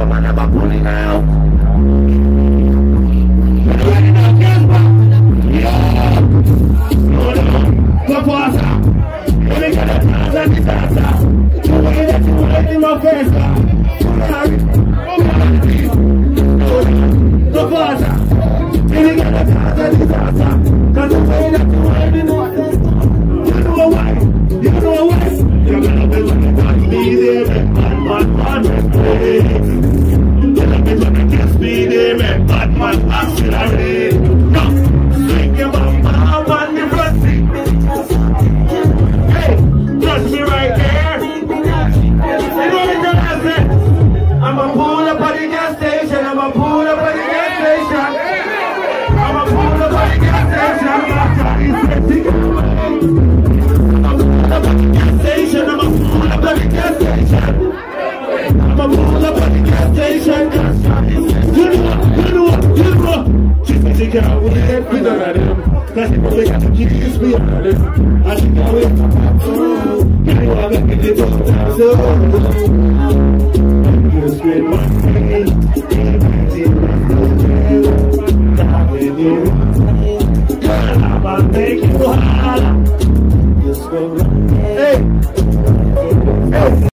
casba, man, I'm a pulling now. Go faster. Let me get a dance and disaster. The way that you want in my face. Go faster. Let me get a dance and disaster. Cause the way that you want in my face. You know why? You know why? You're gonna be looking at me there, man, you're gonna be looking at me there, man, accelerate. No, swing your bum, I'm on the front seat. Trust me right there. You know what I said? I'm a pull up at the gas station. I'm a pull up at the gas station. I'm a pull up at the gas station. I'm a pull up at the gas station. I'm a pull up at the gas station. I'm a pull up at the gas station. You know. She said she can't wait for the random. That's the way I keep this me on it. I think I will. You know I'm making it all down. So, just with my face. I'm making you hard.